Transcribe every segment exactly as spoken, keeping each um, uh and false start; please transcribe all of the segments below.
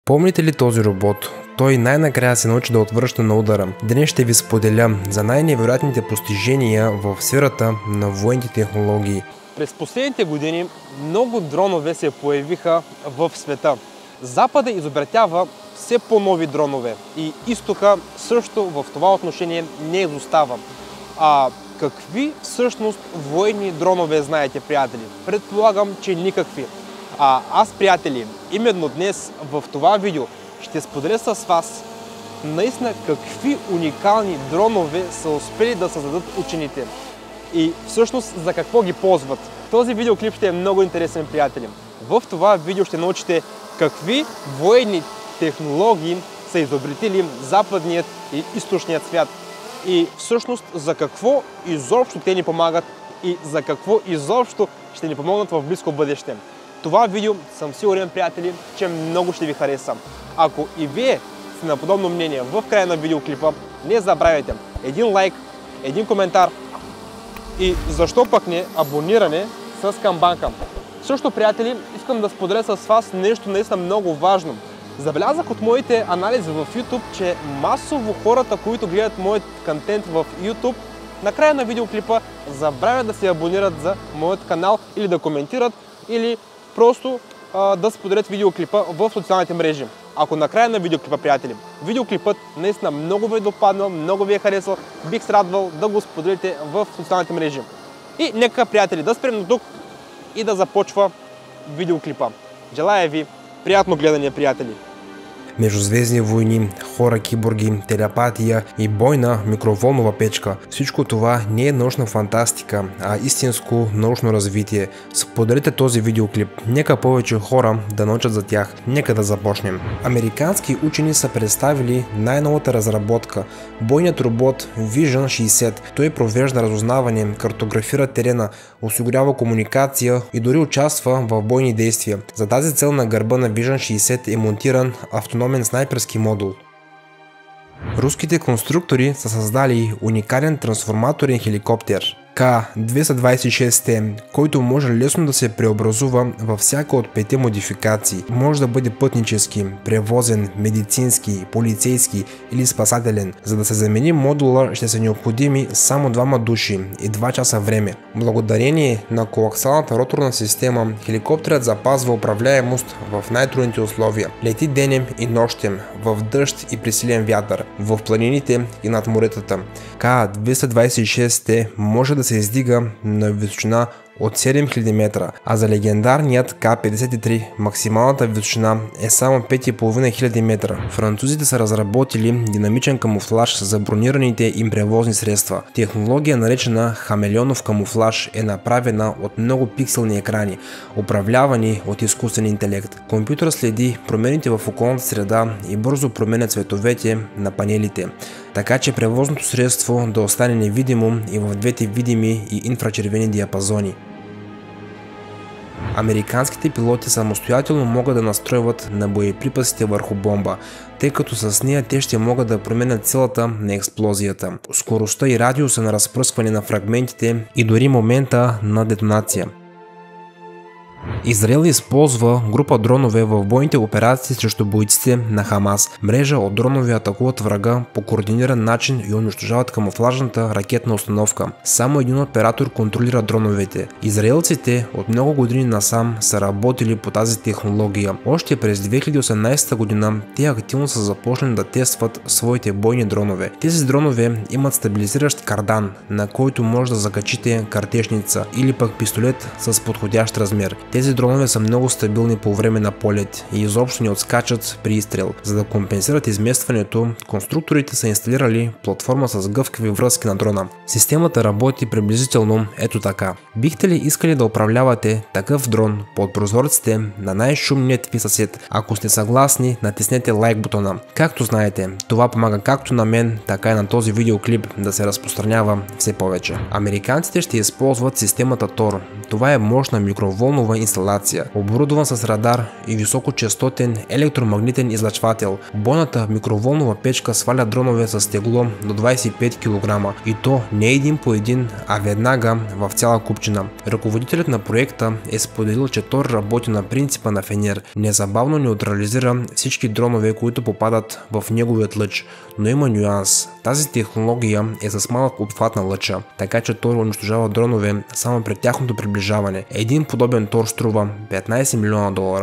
Помните ли този робот? Той най-накрая се научи да отвръща на удара. Днес ще ви споделя за най-невероятните постижения в сферата на военните технологии. През последните години много дронове се появиха в света. Запада изобретява все по-нови дронове и изтока също в това отношение не изостава. А какви всъщност военни дронове знаете, приятели? Предполагам, че никакви. А аз, приятели, именно днес в това видео ще споделя с вас наистина какви уникални дронове са успели да създадат учените и всъщност за какво ги ползват. Този видеоклип ще е много интересен, приятели. В това видео ще научите какви военни технологии са изобретили западният и източният свят и всъщност за какво изобщо те ни помагат и за какво изобщо ще ни помогнат в близко бъдеще. Това видео съм сигурен, приятели, че много ще ви хареса. Ако и вие сте на подобно мнение в края на видеоклипа, не забравяйте един лайк, един коментар и защо пък не абониране с камбанка. Също, приятели, искам да споделя с вас нещо наистина много важно. Забелязах от моите анализи в YouTube, че масово хората, които гледат моят контент в YouTube, на края на видеоклипа забравят да се абонират за моят канал или да коментират, или просто а, да споделят видеоклипа в социалните мрежи. Ако на края на видеоклипа, приятели, видеоклипът наистина много ви е допаднал, много ви е харесал, бих се радвал да го споделите в социалните мрежи. И нека, приятели, да спрем до тук и да започва видеоклипа. Желая ви приятно гледане, приятели! Междузвездни войни, хора, киборги, телепатия и бойна микроволнова печка. Всичко това не е научна фантастика, а истинско научно развитие. Споделите този видеоклип. Нека повече хора да научат за тях. Нека да започнем. Американски учени са представили най-новата разработка – бойният робот Vision шейсет. Той провежда разузнаване, картографира терена, осигурява комуникация и дори участва в бойни действия. За тази цел на гърба на Vision шейсет е монтиран автономен снайперски модул. Руските конструктори са създали уникален трансформаторен хеликоптер К двеста двадесет и шест Т, който може лесно да се преобразува във всяка от петте модификации. Може да бъде пътнически, превозен, медицински, полицейски или спасателен. За да се замени модула, ще са необходими само двама души и два часа време. Благодарение на коаксалната роторна система, хеликоптерът запазва управляемост в най-трудните условия. Лети денем и нощем, в дъжд и при силен вятър, в планините и над моретата. К двеста двадесет и шест Т може да се издига на височина от седем хиляди метра, а за легендарният К петдесет и три максималната височина е само пет и половина хиляди метра. Французите са разработили динамичен камуфлаж за бронираните им превозни средства. Технология, наречена хамелеонов камуфлаж, е направена от много пикселни екрани, управлявани от изкуствен интелект. Компютър следи промените в околната среда и бързо променя цветовете на панелите, така че превозното средство да остане невидимо и в двете видими и инфрачервени диапазони. Американските пилоти самостоятелно могат да настройват на боеприпасите върху бомба, тъй като с нея те ще могат да променят силата на експлозията, скоростта и радиуса на разпръскване на фрагментите и дори момента на детонация. Израел използва група дронове в бойните операции срещу бойците на Хамас. Мрежа от дронове атакуват врага по координиран начин и унищожават камуфлажната ракетна установка. Само един оператор контролира дроновете. Израелците от много години насам са работили по тази технология. Още през две хиляди и осемнадесета година те активно са започнали да тестват своите бойни дронове. Тези дронове имат стабилизиращ кардан, на който може да закачите картечница или пък пистолет с подходящ размер. Тези дронове са много стабилни по време на полет и изобщо не отскачат при изстрел. За да компенсират изместването, конструкторите са инсталирали платформа с гъвкави връзки на дрона. Системата работи приблизително ето така. Бихте ли искали да управлявате такъв дрон под прозорците на най-шумният ви съсед? Ако сте съгласни, натиснете лайк бутона. Както знаете, това помага както на мен, така и на този видеоклип да се разпространява все повече. Американците ще използват системата Тор. Това е мощна микроволнова инсталация, оборудван с радар и високочестотен електромагнитен излъчвател. Бойната микроволнова печка сваля дронове с тегло до двадесет и пет килограма и то не един по един, а веднага в цяла купчина. Ръководителят на проекта е споделил, че той работи на принципа на Фенер. Незабавно неутрализира всички дронове, които попадат в неговият лъч, но има нюанс. Тази технология е с малък обхват на лъча, така че той унищожава дронове само при тяхното приближаване. Един подобен тор струва петнадесет милиона долара.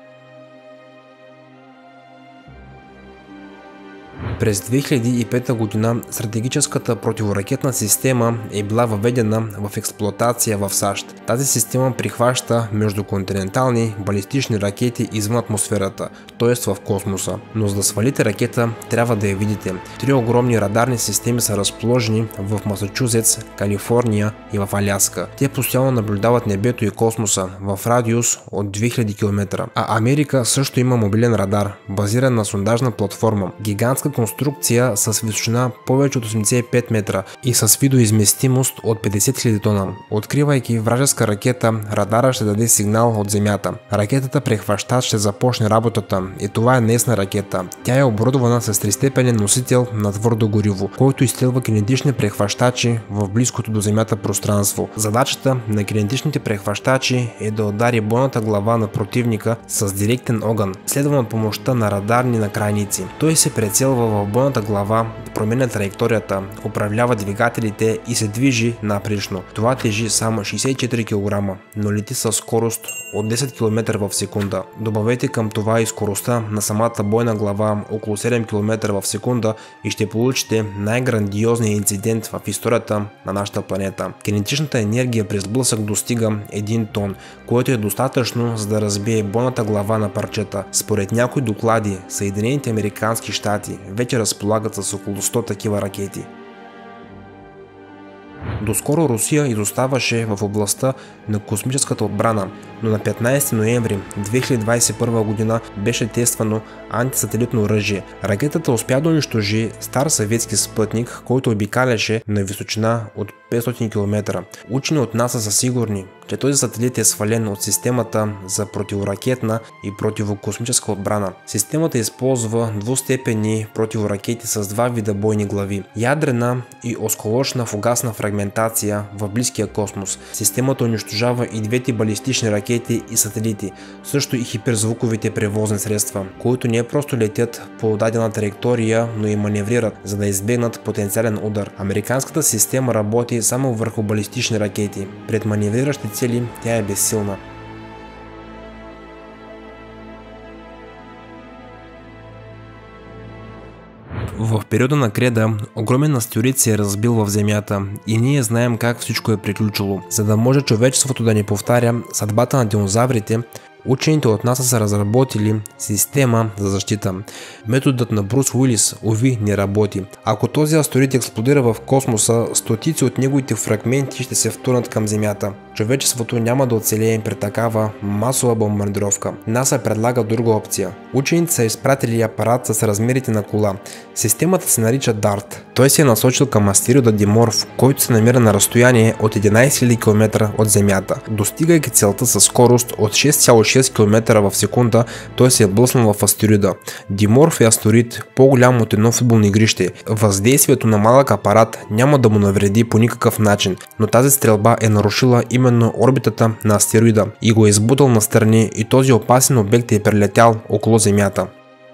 През две хиляди и пета година стратегическата противоракетна система е била въведена в експлоатация в САЩ. Тази система прихваща междуконтинентални балистични ракети извън атмосферата, т.е. в космоса. Но за да свалите ракета, трябва да я видите. Три огромни радарни системи са разположени в Масачузетс, Калифорния и в Аляска. Те постоянно наблюдават небето и космоса в радиус от две хиляди километра. А Америка също има мобилен радар, базиран на сондажна платформа. Гигантска конструкция с височина повече от осемдесет и пет метра и с видоизместимост от петдесет хиляди тона. Откривайки вражеска ракета, радара ще даде сигнал от Земята. Ракетата прехващач ще започне работата и това е днесна ракета. Тя е оборудвана с тристепенен носител на твърдо гориво, който изстрелва кинетични прехващачи в близкото до Земята пространство. Задачата на кинетичните прехващачи е да удари бойната глава на противника с директен огън, следван от помощта на радарни накрайници. Той се прецелва в бойната глава, променя траекторията, управлява двигателите и се движи напречно. Това тежи само шейсет и четири килограма, но лети със скорост от десет километра в секунда. Добавете към това и скоростта на самата бойна глава около седем километра в секунда и ще получите най-грандиозния инцидент в историята на нашата планета. Кинетичната енергия при сблъсък достига един тон, което е достатъчно за да разбие бойната глава на парчета. Според някои доклади, Съединените американски щати вече разполагат с около сто такива ракети. Доскоро Русия изоставаше в областта на космическата отбрана, но на петнадесети ноември две хиляди двадесет и първа година беше тествано антисателитно оръжие. Ракетата успя да унищожи стар съветски спътник, който обикаляше на височина от петстотин километра. Учени от НАСА са сигурни, че този сателит е свален от системата за противоракетна и противокосмическа отбрана. Системата използва двустепенни противоракети с два вида бойни глави – ядрена и осколочна фугасна фрагментация в близкия космос. Системата унищожава и двете балистични ракети и сателити, също и хиперзвуковите превозни средства, които не просто летят по дадена траектория, но и маневрират, за да избегнат потенциален удар. Американската система работи само върху балистични ракети. Пред маневриращи цели тя е безсилна. В периода на Креда огромен астероид се е разбил в Земята и ние знаем как всичко е приключило. За да може човечеството да не повтаря съдбата на динозаврите, учените от НАСА са разработили система за защита. Методът на Брус Уилис, уви, не работи. Ако този астероид експлодира в космоса, стотици от неговите фрагменти ще се втурнат към Земята. Човечеството няма да оцелее при такава масова бомбардировка. НАСА предлага друга опция. Учените са изпратили апарат с размерите на кола. Системата се нарича дарт. Той се е насочил към астероида Диморф, който се намира на разстояние от единадесет хиляди километра от Земята. Достигайки целта със скорост от шест цяло шест километра в секунда, той се е блъснал в астероида. Диморф е астероид по-голям от едно футболно игрище. Въздействието на малък апарат няма да му навреди по никакъв начин, но тази стрелба е нарушила именно орбитата на астероида и го е избутал настрани и този опасен обект е прелетял около Земята.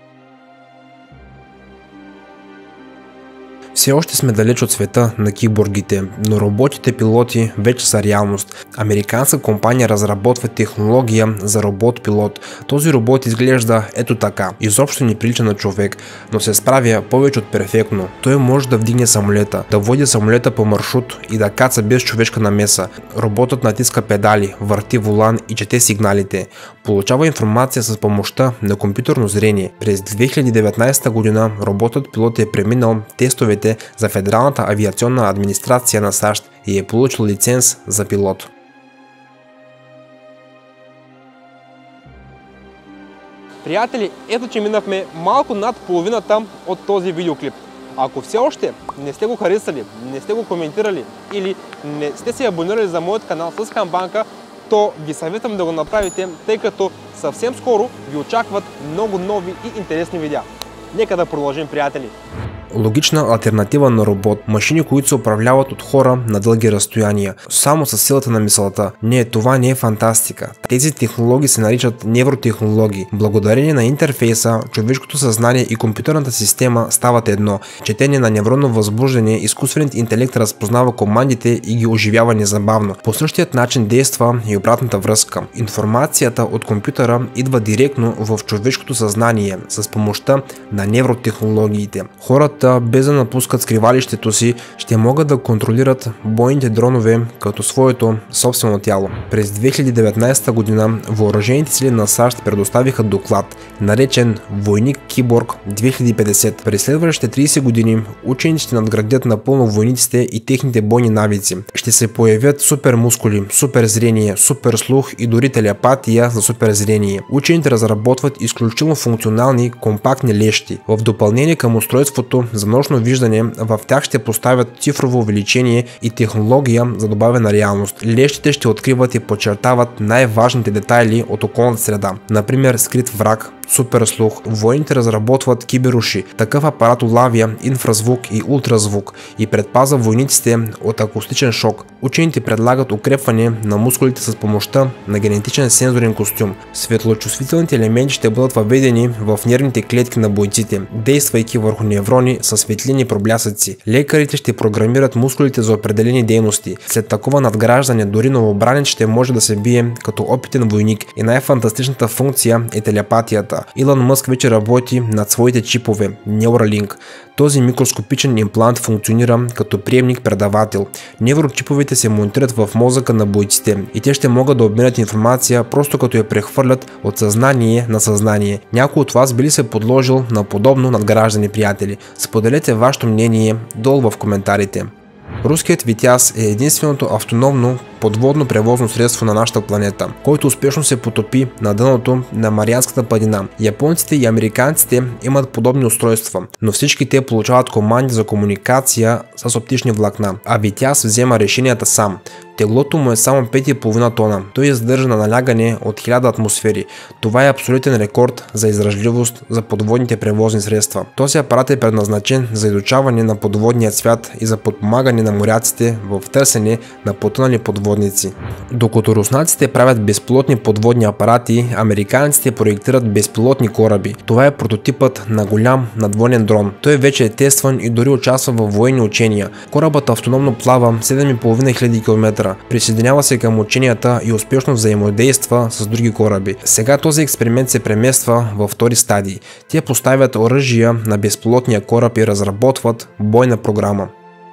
Все още сме далеч от света на киборгите, но роботите пилоти вече са реалност. Американска компания разработва технология за робот-пилот. Този робот изглежда ето така. Изобщо не прилича на човек, но се справя повече от перфектно. Той може да вдигне самолета, да води самолета по маршрут и да каца без човешка намеса. Роботът натиска педали, върти волан и чете сигналите. Получава информация с помощта на компютърно зрение. През две хиляди и деветнадесета година роботът пилот е преминал тестовете за Федералната авиационна администрация на САЩ и е получил лиценз за пилот. Приятели, ето че минахме малко над половината от този видеоклип. Ако все още не сте го харесали, не сте го коментирали или не сте се абонирали за моят канал с камбанка, то ви съветвам да го направите, тъй като съвсем скоро ви очакват много нови и интересни видеа. Нека да продължим, приятели! Логична алтернатива на робот, машини, които се управляват от хора на дълги разстояния, само с силата на мисълта. Не, това не е фантастика. Тези технологии се наричат невротехнологии. Благодарение на интерфейса, човешкото съзнание и компютърната система стават едно. Четене на невронно възбуждане, изкуственият интелект разпознава командите и ги оживява незабавно. По същият начин действа и обратната връзка. Информацията от компютъра идва директно в човешкото съзнание с помощта на невротехнологиите. Хората, без да напускат скривалището си, ще могат да контролират бойните дронове като своето собствено тяло. През две хиляди и деветнадесета година въоръжените сили на САЩ предоставиха доклад, наречен Войник Киборг две хиляди и петдесет. През следващите тридесет години учените ще надградят напълно войниците и техните бойни навици. Ще се появят супер мускули, супер зрение, супер слух и дори телепатия за супер зрение. Учените разработват изключително функционални компактни лещи. В допълнение към устройството за нощно виждане, в тях ще поставят цифрово увеличение и технология за добавена реалност. Лещите ще откриват и подчертават най-важните детайли от околната среда, например скрит враг, супер слух. Военните разработват киберуши. Такъв апарат улавя инфразвук и ултразвук и предпазва войниците от акустичен шок. Учените предлагат укрепване на мускулите с помощта на генетичен сензорен костюм. Светлочувствителните елементи ще бъдат въведени в нервните клетки на бойците, действайки върху неврони със светлини проблясъци. Лекарите ще програмират мускулите за определени дейности. След такова надграждане дори новобранец ще може да се бие като опитен войник и най-фантастичната функция е телепатията. Илон Мъск вече работи над своите чипове Neuralink. Този микроскопичен имплант функционира като приемник-предавател. Неврочиповете се монтират в мозъка на бойците и те ще могат да обменят информация просто като я прехвърлят от съзнание на съзнание. Някой от вас били се подложил на подобно надграждане, приятели? Споделете вашето мнение долу в коментарите. Руският Витяз е единственото автономно подводно превозно средство на нашата планета, който успешно се потопи на дъното на Марианската падина. Японците и американците имат подобни устройства, но всички те получават команди за комуникация с оптични влакна, а Витяз взема решенията сам. Теглото му е само пет цяло и пет тона. Той издържа на налягане от хиляда атмосфери. Това е абсолютен рекорд за издръжливост за подводните превозни средства. Този апарат е предназначен за изучаване на подводния свят и за подпомагане на моряците в търсене на потънали подводници. Докато руснаците правят безпилотни подводни апарати, американците проектират безпилотни кораби. Това е прототипът на голям надводен дрон. Той вече е тестван и дори участва в военни учения. Корабът автономно плава седем цяло и пет хиляди километра. Присъединява се към ученията и успешно взаимодейства с други кораби. Сега този експеримент се премества във втори стадий. Те поставят оръжия на безпилотния кораб и разработват бойна програма.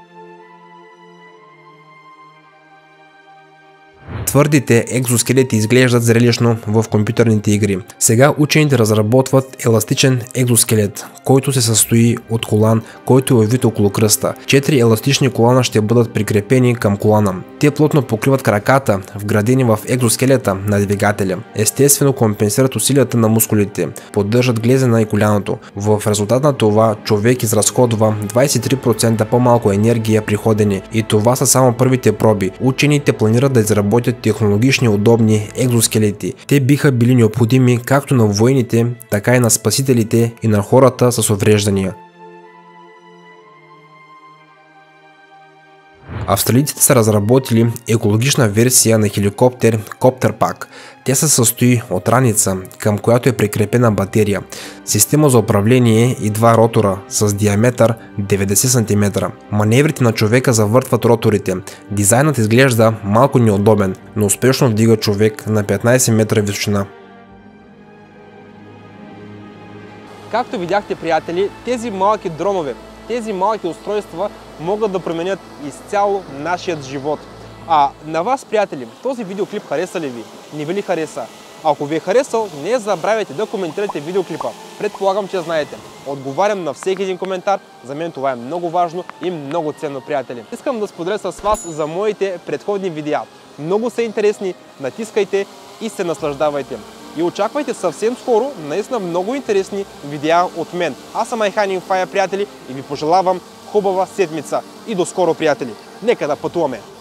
Твърдите екзоскелети изглеждат зрелищно в компютърните игри. Сега учените разработват еластичен екзоскелет, който се състои от колан, който е овит около кръста. Четири еластични колана ще бъдат прикрепени към колана. Те плотно покриват краката, вградени в екзоскелета на двигателя. Естествено компенсират усилията на мускулите, поддържат глезена и коляното. В резултат на това човек изразходва двадесет и три процента по-малко енергия при ходене и това са само първите проби. Учените планират да изработят технологични удобни екзоскелети. Те биха били необходими както на военните, така и на спасителите и на хората с увреждания. Австралийците са разработили екологична версия на хеликоптер Коптерпак. Тя се състои от раница, към която е прикрепена батерия, система за управление и два ротора с диаметър деветдесет сантиметра. Маневрите на човека завъртват роторите. Дизайнът изглежда малко неудобен, но успешно вдига човек на петнадесет метра височина. Както видяхте, приятели, тези малки дронове, тези малки устройства могат да променят изцяло нашият живот. А на вас, приятели, този видеоклип хареса ли ви? Не ви ли хареса? Ако ви е харесал, не забравяйте да коментирате видеоклипа. Предполагам, че знаете. Отговарям на всеки един коментар. За мен това е много важно и много ценно, приятели. Искам да споделя с вас за моите предходни видеа. Много са интересни, натискайте и се наслаждавайте. И очаквайте съвсем скоро наистина много интересни видеа от мен. Аз съм iHunting Fire, приятели, и ви пожелавам хубава седмица. И до скоро, приятели. Нека да пътуваме!